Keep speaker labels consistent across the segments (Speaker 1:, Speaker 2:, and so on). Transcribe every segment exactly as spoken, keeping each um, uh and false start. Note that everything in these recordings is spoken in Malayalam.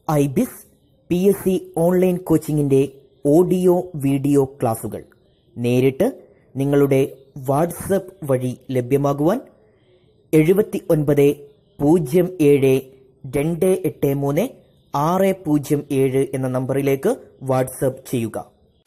Speaker 1: I B S P S C online കോച്ചിങ്ങിൻ്റെ ഓഡിയോ വീഡിയോ ക്ലാസുകൾ നേരിട്ട് നിങ്ങളുടെ വാട്സപ്പ് വഴി ലഭ്യമാകുവാൻ എഴുപത്തി ഒൻപത് പൂജ്യം ഏഴ് രണ്ട് എട്ട് മൂന്ന് ആറ് പൂജ്യം ഏഴ് എന്ന നമ്പറിലേക്ക് വാട്സപ്പ് ചെയ്യുക.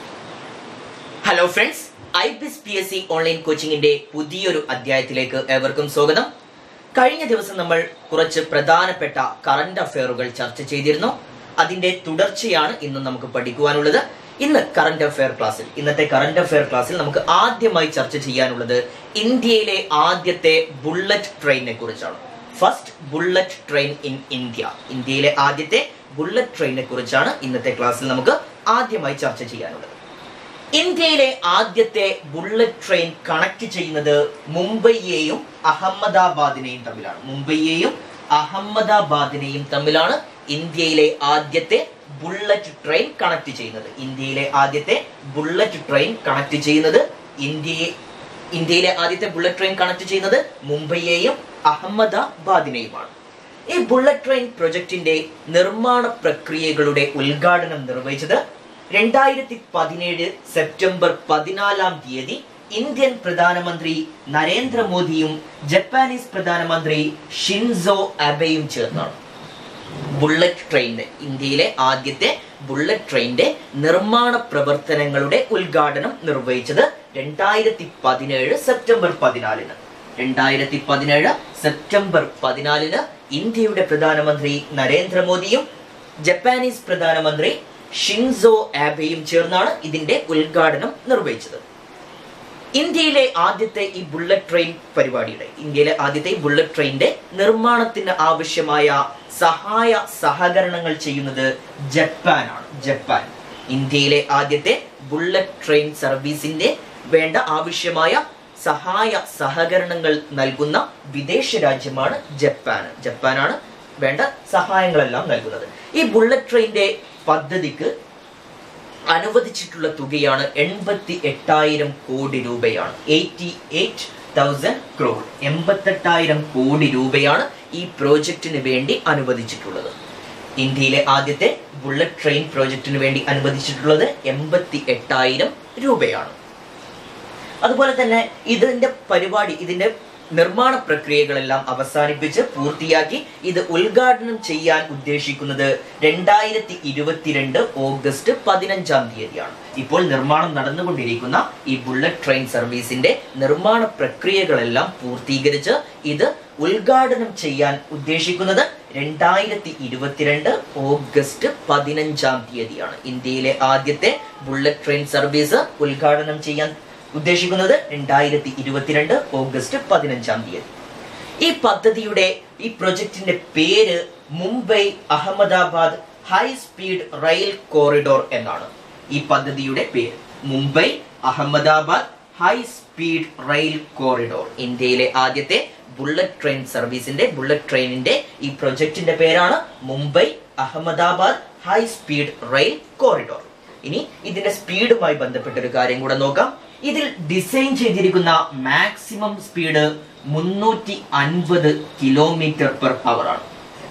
Speaker 2: Hello friends, I B S P S C online കോച്ചിങ്ങിന്റെ പുതിയൊരു അധ്യായത്തിലേക്ക് ഏവർക്കും സ്വാഗതം. കഴിഞ്ഞ ദിവസം നമ്മൾ കുറച്ച് പ്രധാനപ്പെട്ട കറന്റ് അഫയറുകൾ ചർച്ച ചെയ്തിരുന്നു. അതിന്റെ തുടർച്ചയാണ് ഇന്ന് നമുക്ക് പഠിക്കുവാനുള്ളത്. ഇന്ന് കറന്റ് അഫയർ ക്ലാസ്സിൽ ഇന്നത്തെ കറന്റ് അഫയർ ക്ലാസ്സിൽ നമുക്ക് ആദ്യമായി ചർച്ച ചെയ്യാനുള്ളത് ഇന്ത്യയിലെ ആദ്യത്തെ ബുള്ളറ്റ് ട്രെയിനിനെ കുറിച്ചാണ്. First bullet train in India. ഇന്ത്യയിലെ ആദ്യത്തെ ബുള്ളറ്റ് ട്രെയിനിനെ കുറിച്ചാണ് ഇന്നത്തെ ക്ലാസ്സിൽ നമുക്ക് ആദ്യമായി ചർച്ച ചെയ്യാനുള്ളത്. ഇന്ത്യയിലെ ആദ്യത്തെ ബുള്ളറ്റ് ട്രെയിൻ കണക്ട് ചെയ്യുന്നത് മുംബൈയെയും അഹമ്മദാബാദിനെയും തമ്മിലാണ്. മുംബൈയെയും അഹമ്മദാബാദിനെയും തമ്മിലാണ് ഇന്ത്യയിലെ ആദ്യത്തെ ബുള്ളറ്റ് ട്രെയിൻ കണക്ട് ചെയ്യുന്നത്. ഇന്ത്യയിലെ ആദ്യത്തെ ബുള്ളറ്റ് ട്രെയിൻ കണക്ട് ചെയ്യുന്നത് ഇന്ത്യയെ ഇന്ത്യയിലെ ആദ്യത്തെ ബുള്ളറ്റ് ട്രെയിൻ കണക്ട് ചെയ്യുന്നത് മുംബൈയെയും അഹമ്മദാബാദിനെയുമാണ്. ഈ ബുള്ളറ്റ് ട്രെയിൻ പ്രൊജക്ടിന്റെ നിർമ്മാണ പ്രക്രിയകളുടെ ഉദ്ഘാടനം നിർവഹിച്ചത് രണ്ടായിരത്തി പതിനേഴ് സെപ്റ്റംബർ പതിനാലാം തീയതി ഇന്ത്യൻ പ്രധാനമന്ത്രി നരേന്ദ്രമോദിയും ജപ്പാനീസ് പ്രധാനമന്ത്രി ഷിൻസോ ആബെയും ചേർന്നാണ്. ബുള്ളറ്റ് ട്രെയിനിന്റെ ഇന്ത്യയിലെ ആദ്യത്തെ ബുള്ളറ്റ് ട്രെയിനിന്റെ നിർമ്മാണ പ്രവർത്തനങ്ങളുടെ ഉദ്ഘാടനം നിർവഹിച്ചത് രണ്ടായിരത്തി പതിനേഴ് സെപ്റ്റംബർ പതിനാലിന് രണ്ടായിരത്തി പതിനേഴ് സെപ്റ്റംബർ പതിനാലിന് ഇന്ത്യയുടെ പ്രധാനമന്ത്രി നരേന്ദ്രമോദിയും ജപ്പാനീസ് പ്രധാനമന്ത്രി ഷിൻസോ ആബെയും ചേർന്നാണ് ഇതിന്റെ ഉദ്ഘാടനം നിർവഹിച്ചത്. ഇന്ത്യയിലെ ആദ്യത്തെ ഈ ബുള്ളറ്റ് ട്രെയിൻ പരിപാടിയുടെ ഇന്ത്യയിലെ ആദ്യത്തെ ഈ ബുള്ളറ്റ് ട്രെയിനിന്റെ നിർമ്മാണത്തിന് ആവശ്യമായ സഹായ സഹകരണങ്ങൾ ചെയ്യുന്നത് ജപ്പാനാണ്. ജപ്പാൻ ഇന്ത്യയിലെ ആദ്യത്തെ ബുള്ളറ്റ് ട്രെയിൻ സർവീസിന്റെ വേണ്ട ആവശ്യമായ സഹായ സഹകരണങ്ങൾ നൽകുന്ന വിദേശ രാജ്യമാണ് ജപ്പാൻ. ജപ്പാനാണ് വേണ്ട സഹായങ്ങളെല്ലാം നൽകുന്നത്. ഈ ബുള്ളറ്റ് ട്രെയിനിന്റെ പദ്ധതിക്ക് അനുവദിച്ചിട്ടുള്ള തുകയാണ് എൺപത്തി എട്ടായിരം കോടി രൂപയാണ്. എയ്റ്റി എയ്റ്റ് തൗസൻഡ് ക്രോഡ് എൺപത്തെട്ടായിരം കോടി രൂപയാണ് ഈ പ്രോജക്റ്റിന് വേണ്ടി അനുവദിച്ചിട്ടുള്ളത്. ഇന്ത്യയിലെ ആദ്യത്തെ ബുള്ളറ്റ് ട്രെയിൻ പ്രോജക്റ്റിന് വേണ്ടി അനുവദിച്ചിട്ടുള്ളത് എൺപത്തി എട്ടായിരം രൂപയാണ്. അതുപോലെ തന്നെ ഇതിന്റെ പരിപാടി ഇതിന്റെ നിർമ്മാണ പ്രക്രിയകളെല്ലാം അവസാനിപ്പിച്ച് പൂർത്തിയാക്കി ഇത് ഉദ്ഘാടനം ചെയ്യാൻ ഉദ്ദേശിക്കുന്നത് രണ്ടായിരത്തി ഇരുപത്തിരണ്ട് ഓഗസ്റ്റ് പതിനഞ്ചാം തീയതിയാണ്. ഇപ്പോൾ നിർമ്മാണം നടന്നുകൊണ്ടിരിക്കുന്ന ഈ ബുള്ളറ്റ് ട്രെയിൻ സർവീസിന്റെ നിർമ്മാണ പ്രക്രിയകളെല്ലാം പൂർത്തീകരിച്ച് ഇത് ഉദ്ഘാടനം ചെയ്യാൻ ഉദ്ദേശിക്കുന്നത് രണ്ടായിരത്തി ഇരുപത്തിരണ്ട് ഓഗസ്റ്റ് പതിനഞ്ചാം തീയതിയാണ്. ഇന്ത്യയിലെ ആദ്യത്തെ ബുള്ളറ്റ് ട്രെയിൻ സർവീസ് ഉദ്ഘാടനം ചെയ്യാൻ ഉദ്ദേശിക്കുന്നത് രണ്ടായിരത്തി ഇരുപത്തിരണ്ട് ഓഗസ്റ്റ് പതിനഞ്ചാം തീയതി. ഈ പദ്ധതിയുടെ ഈ പ്രൊജക്ടിന്റെ പേര് Mumbai Ahmedabad high speed rail corridor എന്നാണ്. ഈ പദ്ധതിയുടെ പേര് Mumbai Ahmedabad high speed rail corridor. ഇന്ത്യയിലെ ആദ്യത്തെ ബുള്ളറ്റ് ട്രെയിൻ സർവീസിന്റെ ബുള്ളറ്റ് ട്രെയിനിന്റെ ഈ പ്രൊജക്ടിന്റെ പേരാണ് Mumbai Ahmedabad high speed rail corridor. ഇനി ഇതിന്റെ സ്പീഡുമായി ബന്ധപ്പെട്ട ഒരു കാര്യം കൂടെ നോക്കാം. ഇതിൽ ഡിസൈൻ ചെയ്തിരിക്കുന്ന മാക്സിമം സ്പീഡ് മുന്നൂറ്റി അൻപത് കിലോമീറ്റർ പെർ അവർ ആണ്.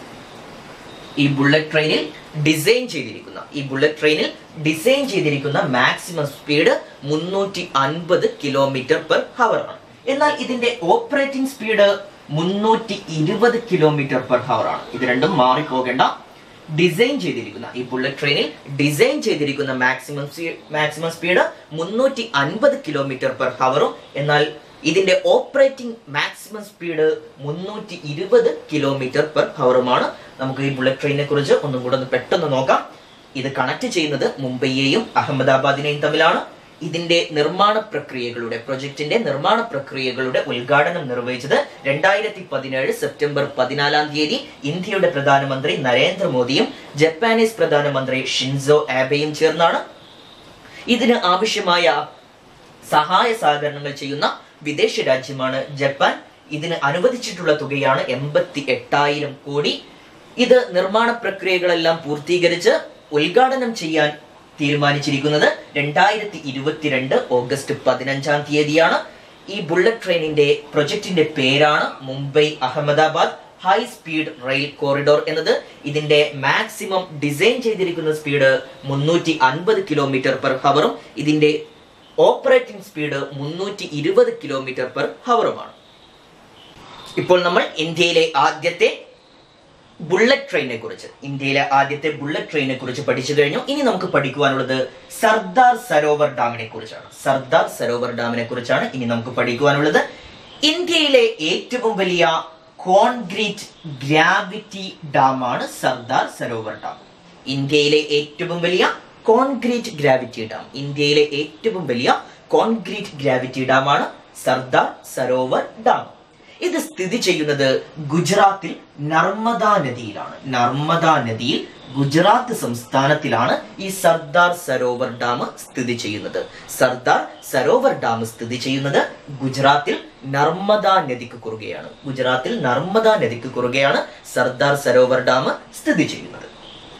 Speaker 2: ഈ ബുള്ളറ്റ് ട്രെയിനിൽ ഡിസൈൻ ചെയ്തിരിക്കുന്ന ഈ ബുള്ളറ്റ് ട്രെയിനിൽ ഡിസൈൻ ചെയ്തിരിക്കുന്ന മാക്സിമം സ്പീഡ് മുന്നൂറ്റി അൻപത് കിലോമീറ്റർ പെർ അവർ ആണ്. എന്നാൽ ഇതിന്റെ ഓപ്പറേറ്റിംഗ് സ്പീഡ് മുന്നൂറ്റി ഇരുപത് കിലോമീറ്റർ പെർ അവർ ആണ്. ഇത് രണ്ടും മാറിപ്പോകേണ്ട. ഡിസൈൻ ചെയ്തിരിക്കുന്ന ഈ ബുള്ളറ്റ് ട്രെയിനിൽ ഡിസൈൻ ചെയ്തിരിക്കുന്ന മാക്സിമം മാക്സിമം സ്പീഡ് മുന്നൂറ്റി അൻപത് കിലോമീറ്റർ പെർ ഹവറും എന്നാൽ ഇതിന്റെ ഓപ്പറേറ്റിംഗ് മാക്സിമം സ്പീഡ് മുന്നൂറ്റി ഇരുപത് കിലോമീറ്റർ പെർ ഹവറുമാണ്. നമുക്ക് ഈ ബുള്ളറ്റ് ട്രെയിനിനെ കുറിച്ച് ഒന്നും കൂടെ ഒന്ന് പെട്ടെന്ന് നോക്കാം. ഇത് കണക്ട് ചെയ്യുന്നത് മുംബൈയെയും അഹമ്മദാബാദിനെയും തമ്മിലാണ്. ഇതിന്റെ നിർമ്മാണ പ്രക്രിയകളുടെ പ്രൊജക്ടിന്റെ നിർമ്മാണ പ്രക്രിയകളുടെ ഉദ്ഘാടനം നിർവഹിച്ചത് രണ്ടായിരത്തി പതിനേഴ് സെപ്റ്റംബർ പതിനാലാം തീയതി ഇന്ത്യയുടെ പ്രധാനമന്ത്രി നരേന്ദ്രമോദിയും ജപ്പാനീസ് പ്രധാനമന്ത്രി ഷിൻസോ ആബെയും ചേർന്നാണ്. ഇതിന് ആവശ്യമായ സഹായ സഹകരണങ്ങൾ ചെയ്യുന്ന വിദേശ രാജ്യമാണ് ജപ്പാൻ. ഇതിന് അനുവദിച്ചിട്ടുള്ള തുകയാണ് എൺപത്തി എട്ടായിരം കോടി. ഇത് നിർമ്മാണ പ്രക്രിയകളെല്ലാം പൂർത്തീകരിച്ച് ഉദ്ഘാടനം ചെയ്യാൻ തീരുമാനിച്ചിരിക്കുന്നത് രണ്ടായിരത്തി ഇരുപത്തിരണ്ട് ഓഗസ്റ്റ് പതിനഞ്ചാം തീയതിയാണ്. ഈ ബുള്ളറ്റ് ട്രെയിനിന്റെ പ്രൊജക്ടിന്റെ പേരാണ് Mumbai Ahmedabad high speed rail corridor എന്നത്. ഇതിന്റെ മാക്സിമം ഡിസൈൻ ചെയ്തിരിക്കുന്ന സ്പീഡ് മുന്നൂറ്റി അൻപത് കിലോമീറ്റർ പെർ ഹവറും ഇതിന്റെ ഓപ്പറേറ്റിംഗ് സ്പീഡ് മുന്നൂറ്റി ഇരുപത് കിലോമീറ്റർ പെർ ഹവറുമാണ്. ഇപ്പോൾ നമ്മൾ ഇന്ത്യയിലെ ആദ്യത്തെ ബുള്ളറ്റ് ട്രെയിനെ കുറിച്ച് ഇന്ത്യയിലെ ആദ്യത്തെ ബുള്ളറ്റ് ട്രെയിനെ കുറിച്ച് പഠിച്ചു കഴിഞ്ഞു. ഇനി നമുക്ക് പഠിക്കുവാനുള്ളത് സർദാർ സരോവർ ഡാമിനെ കുറിച്ചാണ്. സർദാർ സരോവർ ഡാമിനെ കുറിച്ചാണ് ഇനി നമുക്ക് പഠിക്കുവാനുള്ളത്. ഇന്ത്യയിലെ ഏറ്റവും വലിയ കോൺക്രീറ്റ് ഗ്രാവിറ്റി ഡാമാണ് സർദാർ സരോവർ ഡാം. ഇന്ത്യയിലെ ഏറ്റവും വലിയ കോൺക്രീറ്റ് ഗ്രാവിറ്റി ഡാം ഇന്ത്യയിലെ ഏറ്റവും വലിയ കോൺക്രീറ്റ് ഗ്രാവിറ്റി ഡാമാണ് സർദാർ സരോവർ ഡാം. ഇത് സ്ഥിതി ചെയ്യുന്നത് ഗുജറാത്തിൽ നർമ്മദ നദിയിലാണ്. നർമ്മദ നദിയിൽ ഗുജറാത്ത് സംസ്ഥാനത്തിലാണ് ഈ സർദാർ സരോവർ ഡാം സ്ഥിതി ചെയ്യുന്നത്. സർദാർ സരോവർ ഡാം സ്ഥിതി ചെയ്യുന്നത് ഗുജറാത്തിൽ നർമ്മദ നദിക്ക് കുറുകെയാണ്. ഗുജറാത്തിൽ നർമ്മദ നദിക്ക് കുറുകെയാണ് സർദാർ സരോവർ ഡാം സ്ഥിതി ചെയ്യുന്നത്.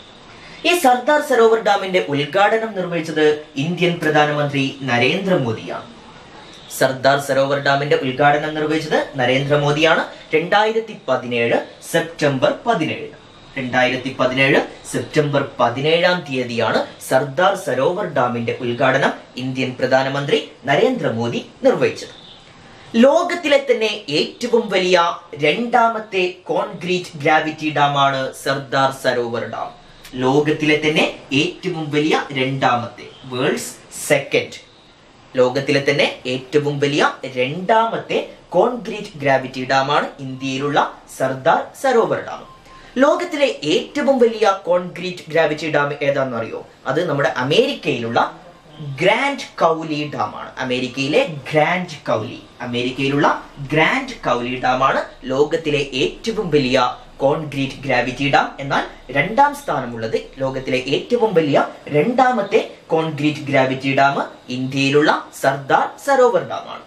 Speaker 2: ഈ സർദാർ സരോവർ ഡാമിന്റെ ഉദ്ഘാടനം നിർവഹിച്ചത് ഇന്ത്യൻ പ്രധാനമന്ത്രി നരേന്ദ്രമോദിയാണ്. സർദാർ സരോവർ ഡാമിന്റെ ഉദ്ഘാടനം നിർവഹിച്ചത് നരേന്ദ്രമോദിയാണ്. രണ്ടായിരത്തി പതിനേഴ് സെപ്റ്റംബർ പതിനേഴ് രണ്ടായിരത്തി പതിനേഴ് സെപ്റ്റംബർ പതിനേഴാം തീയതിയാണ് സർദാർ സരോവർ ഡാമിന്റെ ഉദ്ഘാടനം ഇന്ത്യൻ പ്രധാനമന്ത്രി നരേന്ദ്രമോദി നിർവഹിച്ചത്. ലോകത്തിലെ തന്നെ ഏറ്റവും വലിയ രണ്ടാമത്തെ കോൺക്രീറ്റ് ഗ്രാവിറ്റി ഡാമാണ് സർദാർ സരോവർ ഡാം. ലോകത്തിലെ തന്നെ ഏറ്റവും വലിയ രണ്ടാമത്തെ വേൾഡ്സ് സെക്കൻഡ് ലോകത്തിലെ തന്നെ ഏറ്റവും വലിയ രണ്ടാമത്തെ കോൺക്രീറ്റ് ഗ്രാവിറ്റി ഡാമാണ് ഇന്ത്യയിലുള്ള സർദാർ സരോവർ ഡാം. ലോകത്തിലെ ഏറ്റവും വലിയ കോൺക്രീറ്റ് ഗ്രാവിറ്റി ഡാം ഏതാണെന്ന് അറിയോ? അത് നമ്മുടെ അമേരിക്കയിലുള്ള ഗ്രാൻഡ് കൗലി ഡാമാണ്. അമേരിക്കയിലെ ഗ്രാൻഡ് കൗലി അമേരിക്കയിലുള്ള ഗ്രാൻഡ് കൗലി ഡാമാണ് ലോകത്തിലെ ഏറ്റവും വലിയ കോൺക്രീറ്റ് ഗ്രാവിറ്റി ഡാം. എന്നാൽ രണ്ടാം സ്ഥാനമുള്ളത് ലോകത്തിലെ ഏറ്റവും വലിയ രണ്ടാമത്തെ കോൺക്രീറ്റ് ഗ്രാവിറ്റി ഡാം ഇന്ത്യയിലുള്ള സർദാർ സരോവർ ഡാമാണ്.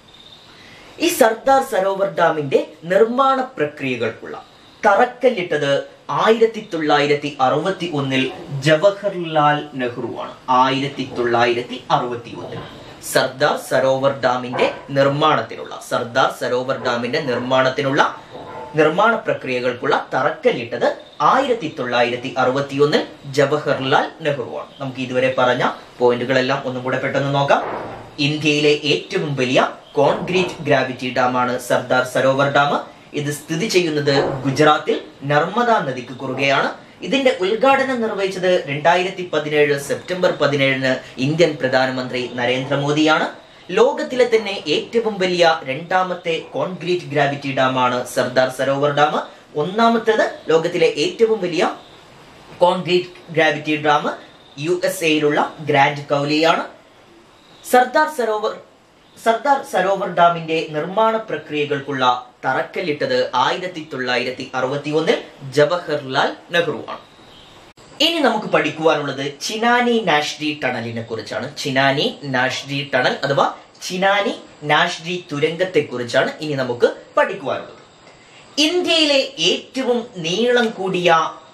Speaker 2: ഈ സർദാർ സരോവർ ഡാമിന്റെ നിർമ്മാണ പ്രക്രിയകൾക്കുള്ള തറക്കല്ലിട്ടത് ആയിരത്തി തൊള്ളായിരത്തി അറുപത്തി ഒന്നിൽ ജവഹർലാൽ നെഹ്റുവാണ്. ആയിരത്തി തൊള്ളായിരത്തി അറുപത്തി ഒന്നിൽ സർദാർ സരോവർ ഡാമിന്റെ നിർമ്മാണത്തിനുള്ള സർദാർ സരോവർ ഡാമിന്റെ നിർമ്മാണത്തിനുള്ള നിർമ്മാണ പ്രക്രിയകൾക്കുള്ള തറക്കല്ലിട്ടത് ആയിരത്തി തൊള്ളായിരത്തി അറുപത്തി ഒന്നിൽ ജവഹർലാൽ നെഹ്റുവാണ്. നമുക്ക് ഇതുവരെ പറഞ്ഞ പോയിന്റുകളെല്ലാം ഒന്നും കൂടെ പെട്ടെന്ന് നോക്കാം. ഇന്ത്യയിലെ ഏറ്റവും വലിയ കോൺക്രീറ്റ് ഗ്രാവിറ്റി ഡാമാണ് സർദാർ സരോവർ ഡാം. ഇത് സ്ഥിതി ചെയ്യുന്നത് ഗുജറാത്തിൽ നർമ്മദ നദിക്ക് കുറുകെയാണ്. ഇതിന്റെ ഉദ്ഘാടനം നിർവഹിച്ചത് രണ്ടായിരത്തി പതിനേഴ് സെപ്റ്റംബർ പതിനേഴിന് ഇന്ത്യൻ പ്രധാനമന്ത്രി നരേന്ദ്രമോദിയാണ്. ലോകത്തിലെ തന്നെ ഏറ്റവും വലിയ രണ്ടാമത്തെ കോൺക്രീറ്റ് ഗ്രാവിറ്റി ഡാമാണ് സർദാർ സരോവർ ഡാം. ഒന്നാമത്തേത് ലോകത്തിലെ ഏറ്റവും വലിയ concrete gravity dam U S എയിലുള്ള ഗ്രാൻഡ് കൗലിയാണ്. സർദാർ സരോവർ സർദാർ സരോവർ ഡാമിന്റെ നിർമ്മാണ പ്രക്രിയകൾക്കുള്ള തറക്കല്ലിട്ടത് ആയിരത്തി തൊള്ളായിരത്തി അറുപത്തി ഒന്നിൽ ജവഹർലാൽ നെഹ്റു ആണ്. ഇനി നമുക്ക് പഠിക്കുവാനുള്ളത് ചിനാനി നാഷ്രി ടണലിനെ കുറിച്ചാണ്. ചിനാനി നാഷ്രി ടണൽ അഥവാ ചിനാനി നാഷ്രി തുരങ്കത്തെ കുറിച്ചാണ് ഇനി നമുക്ക് പഠിക്കുവാനുള്ളത്. ഇന്ത്യയിലെ ഏറ്റവും നീളം കൂടിയ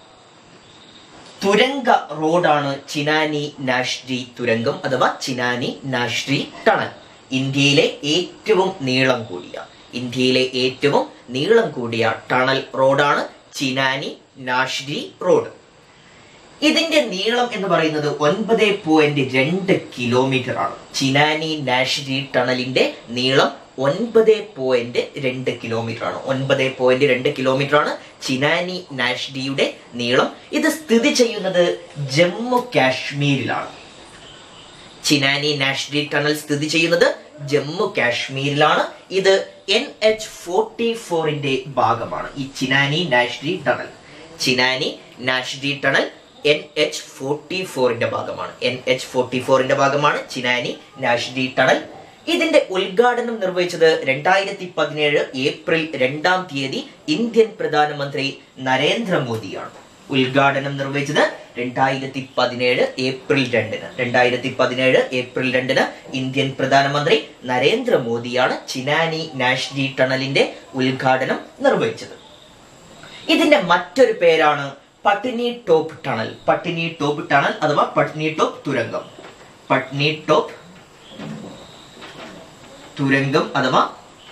Speaker 2: തുരങ്ക റോഡാണ് ചിനാനി നാഷ്രി തുരങ്കം അഥവാ ചിനാനി നാഷ്രി ടണൽ. ഇന്ത്യയിലെ ഏറ്റവും നീളം കൂടിയ ഇന്ത്യയിലെ ഏറ്റവും നീളം കൂടിയ ടണൽ റോഡാണ് ചിനാനി നാഷ്രി റോഡ്. ഇതിന്റെ നീളം എന്ന് പറയുന്നത് ഒൻപത് പോയിന്റ് രണ്ട് കിലോമീറ്റർ ആണ്. ചിനാനി നാഷ്രി ടണലിന്റെ നീളം ഒൻപത് പോയിന്റ് രണ്ട് കിലോമീറ്റർ ആണ്. ഒൻപത് പോയിന്റ് രണ്ട് കിലോമീറ്റർ ആണ് ചിനാനി നാഷ്രിയുടെ നീളം. ഇത് സ്ഥിതി ചെയ്യുന്നത് ജമ്മു കാശ്മീരിലാണ്. ചിനാനി നാഷ്രി ടണൽ സ്ഥിതി ചെയ്യുന്നത് ജമ്മു കാശ്മീരിലാണ്. ഇത് എൻ എച്ച് ഫോർട്ടി ഫോറിന്റെ ഭാഗമാണ്. ഈ Chenani Nashri tunnel Chenani Nashri tunnel N H forty ഫോറിന്റെ ഭാഗമാണ്. എൻ എച്ച് ഫോർട്ടി ഫോറിന്റെ ഭാഗമാണ് ചിനാനി നാഷ്രി ടണൽ. ഇതിന്റെ ഉദ്ഘാടനം നിർവഹിച്ചത് രണ്ടായിരത്തി പതിനേഴ് ഏപ്രിൽ രണ്ടാം തീയതി ഇന്ത്യൻ പ്രധാനമന്ത്രി നരേന്ദ്രമോദിയാണ്. ഉദ്ഘാടനം നിർവഹിച്ചത് രണ്ടായിരത്തി പതിനേഴ് ഏപ്രിൽ രണ്ടിന് രണ്ടായിരത്തി പതിനേഴ് ഏപ്രിൽ രണ്ടിന് ഇന്ത്യൻ പ്രധാനമന്ത്രി നരേന്ദ്രമോദിയാണ് ചിനാനി നാഷ്രി ടണലിന്റെ ഉദ്ഘാടനം നിർവഹിച്ചത്. ഇതിന്റെ മറ്റൊരു പേരാണ് Patnitop tunnel. Patnitop tunnel അഥവാ പട്നി ടോപ്പ് തുരങ്കം. പട്നി ടോപ്പ് തുരങ്കം അഥവാ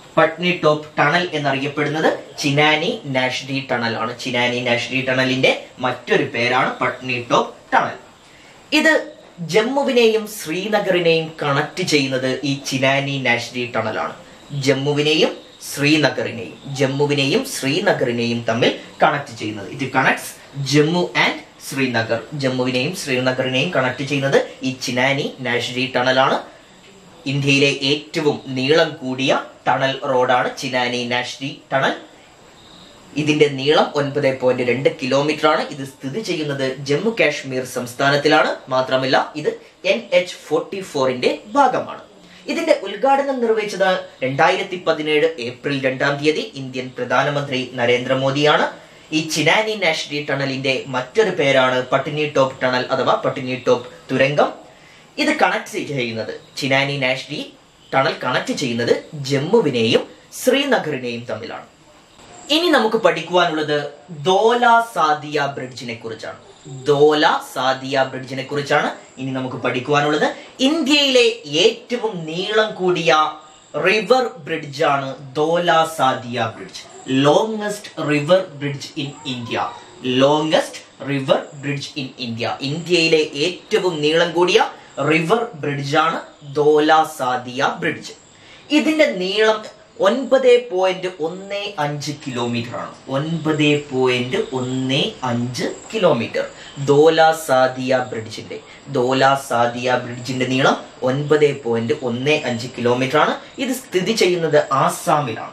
Speaker 2: പട്നി ടോപ്പ് ടണൽ എന്നറിയപ്പെടുന്നത് ചിനാനി നാഷ്ഡി ടണൽ ആണ്. ചിനാനി നാഷ്ഡി ടണലിന്റെ മറ്റൊരു പേരാണ് പട്നി ടോപ്പ് ടണൽ. ഇത് ജമ്മുവിനെയും ശ്രീനഗറിനെയും കണക്ട് ചെയ്യുന്നത് ഈ ചിനാനി നാഷ്ഡി ടണലാണ്. ജമ്മുവിനെയും ശ്രീനഗറിനെയും ജമ്മുവിനെയും ശ്രീനഗറിനെയും തമ്മിൽ കണക്ട് ചെയ്യുന്നത്. It connects Jammu and Srinagar. ജമ്മുവിനെയും ശ്രീനഗറിനെയും കണക്ട് ചെയ്യുന്നത് ഈ ചിനാനി നാഷ്ഡി ടണലാണ്. ഇന്ത്യയിലെ ഏറ്റവും നീളം കൂടിയ ടണൽ റോഡാണ് ചിനാനി നാഷ്ഡി ടണൽ. ഇതിന്റെ നീളം ഒൻപത് പോയിന്റ് രണ്ട് കിലോമീറ്റർ ആണ്. ഇത് സ്ഥിതി ചെയ്യുന്നത് ജമ്മു കാശ്മീർ സംസ്ഥാനത്തിലാണ്. മാത്രമല്ല ഇത് എൻ എച്ച് ഫോർട്ടി ഫോറിന്റെ ഭാഗമാണ്. ഇതിന്റെ ഉദ്ഘാടനം നിർവഹിച്ചത് രണ്ടായിരത്തി പതിനേഴ് ഏപ്രിൽ രണ്ടാം തീയതി ഇന്ത്യൻ പ്രധാനമന്ത്രി നരേന്ദ്രമോദിയാണ്. ഈ ചിനാനി നാഷ്ഡി ടണലിന്റെ മറ്റൊരു പേരാണ് പട്നി ടോപ്പ് ടണൽ അഥവാ പട്നി ടോപ്പ് തുരങ്കം. ഇത് കണക്ട് ചെയ്യുന്നത് ചിനാനി നാഷ്ഡി ടണൽ കണക്ട് ചെയ്യുന്നത് ജമ്മുവിനെയും ശ്രീനഗറിനെയും തമ്മിലാണ്. ഇനി നമുക്ക് പഠിക്കുവാനുള്ളത് ധോല സാദിയ ബ്രിഡ്ജിനെ കുറിച്ചാണ്. ധോല സാദിയ ബ്രിഡ്ജിനെ കുറിച്ചാണ് ഇനി നമുക്ക് പഠിക്കുവാനുള്ളത്. ഇന്ത്യയിലെ ഏറ്റവും നീളം കൂടിയ റിവർ ബ്രിഡ്ജാണ് Dhola Sadiya bridge. Longest river bridge in India. Longest river bridge in India. ഇന്ത്യയിലെ ഏറ്റവും നീളം കൂടിയ റിവർ ബ്രിഡ്ജാണ് ധോല സാദിയ ബ്രിഡ്ജ്. ഇതിന്റെ നീളം ഒൻപത് പോയിന്റ് ഒന്ന് അഞ്ച് കിലോമീറ്റർ ആണ്. ഒൻപത് പോയിന്റ് ഒന്ന് അഞ്ച് കിലോമീറ്റർ ധോല സാദിയ ബ്രിഡ്ജിന്റെ ധോല സാദിയ ബ്രിഡ്ജിന്റെ നീളം ഒൻപത് പോയിന്റ് ഒന്ന് അഞ്ച് കിലോമീറ്റർ ആണ്. ഇത് സ്ഥിതി ചെയ്യുന്നത് ആസാമിലാണ്.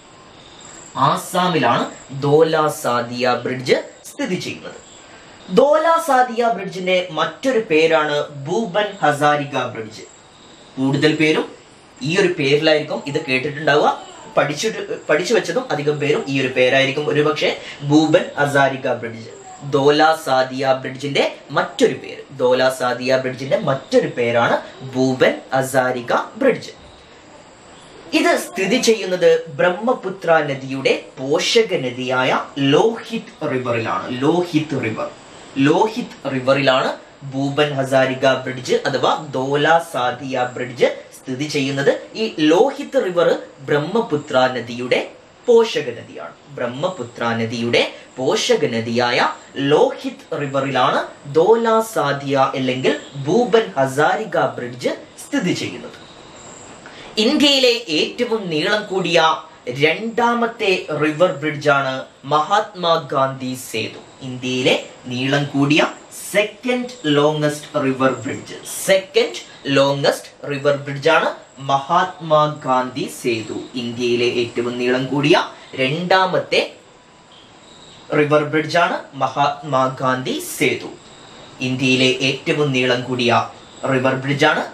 Speaker 2: ആസാമിലാണ് ധോല സാദിയ ബ്രിഡ്ജ് സ്ഥിതി ചെയ്യുന്നത്. ധോല സാദിയ ബ്രിഡ്ജിന്റെ മറ്റൊരു പേരാണ് ഭൂപൻ ഹസാരിക ബ്രിഡ്ജ്. കൂടുതൽ പേരും ഈ ഒരു പേരിലായിരിക്കും ഇത് കേട്ടിട്ടുണ്ടാവുക. പഠിച്ചിട്ട് പഠിച്ചു വെച്ചതും അധികം പേരും ഈ ഒരു പേരായിരിക്കും ഒരുപക്ഷെ. ഭൂപൻ ഹസാരിക ബ്രിഡ്ജ് ധോല സാദിയ ബ്രിഡ്ജിന്റെ മറ്റൊരു പേര്. ധോല സാദിയ ബ്രിഡ്ജിന്റെ മറ്റൊരു പേരാണ് ഭൂപൻ ഹസാരിക ബ്രിഡ്ജ്. ഇത് സ്ഥിതി ചെയ്യുന്നത് ബ്രഹ്മപുത്ര നദിയുടെ പോഷക നദിയായ ലോഹിത് റിവറിലാണ്. ലോഹിത് റിവർ ലോഹിത് റിവറിലാണ് ഭൂപൻ ഹസാരിക ബ്രിഡ്ജ് അഥവാ ധോല സാദിയ ബ്രിഡ്ജ് സ്ഥിതി ചെയ്യുന്നത്. ഈ ലോഹിത് റിവർ ബ്രഹ്മപുത്ര നദിയുടെ പോഷക നദിയാണ്. ബ്രഹ്മപുത്ര നദിയുടെ പോഷക നദിയായ ലോഹിത് റിവറിലാണ് ധോല സാദിയ അല്ലെങ്കിൽ ഭൂപൻ ഹസാരിക ബ്രിഡ്ജ് സ്ഥിതി ചെയ്യുന്നത്. ഇന്ത്യയിലെ ഏറ്റവും നീളം കൂടിയ രണ്ടാമത്തെ റിവർ ബ്രിഡ്ജാണ് മഹാത്മാഗാന്ധി സേതു. ഇന്ത്യയിലെ നീളം കൂടിയ second longest river bridge second longest river ബ്രിഡ്ജാണ് മഹാത്മാഗാന്ധി സേതു. ഇന്ത്യയിലെ ഏറ്റവും നീളം കൂടിയ രണ്ടാമത്തെ റിവർ ബ്രിഡ്ജാണ് മഹാത്മാഗാന്ധി സേതു. ഇന്ത്യയിലെ ഏറ്റവും നീളം കൂടിയ റിവർ ബ്രിഡ്ജാണ്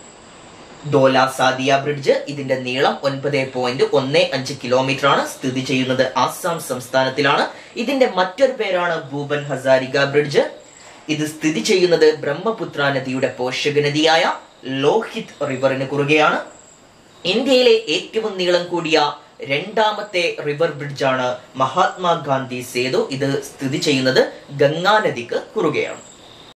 Speaker 2: ധോല സാദിയ ബ്രിഡ്ജ്. ഇതിന്റെ നീളം ഒൻപത് പോയിന്റ് ഒന്ന് അഞ്ച് കിലോമീറ്റർ ആണ്. സ്ഥിതി ചെയ്യുന്നത് ആസാം സംസ്ഥാനത്തിലാണ്. ഇതിന്റെ മറ്റൊരു പേരാണ് ഭൂപൻ ഹസാരിക ബ്രിഡ്ജ്. ഇത് സ്ഥിതി ചെയ്യുന്നത് ബ്രഹ്മപുത്ര നദിയുടെ പോഷക നദിയായ ലോഹിത് റിവറിന് കുറുകെയാണ്. ഇന്ത്യയിലെ ഏറ്റവും നീളം കൂടിയ രണ്ടാമത്തെ റിവർ ബ്രിഡ്ജാണ് മഹാത്മാഗാന്ധി സേതു. ഇത് സ്ഥിതി ചെയ്യുന്നത് ഗംഗാ നദിക്ക് കുറുകെയാണ്.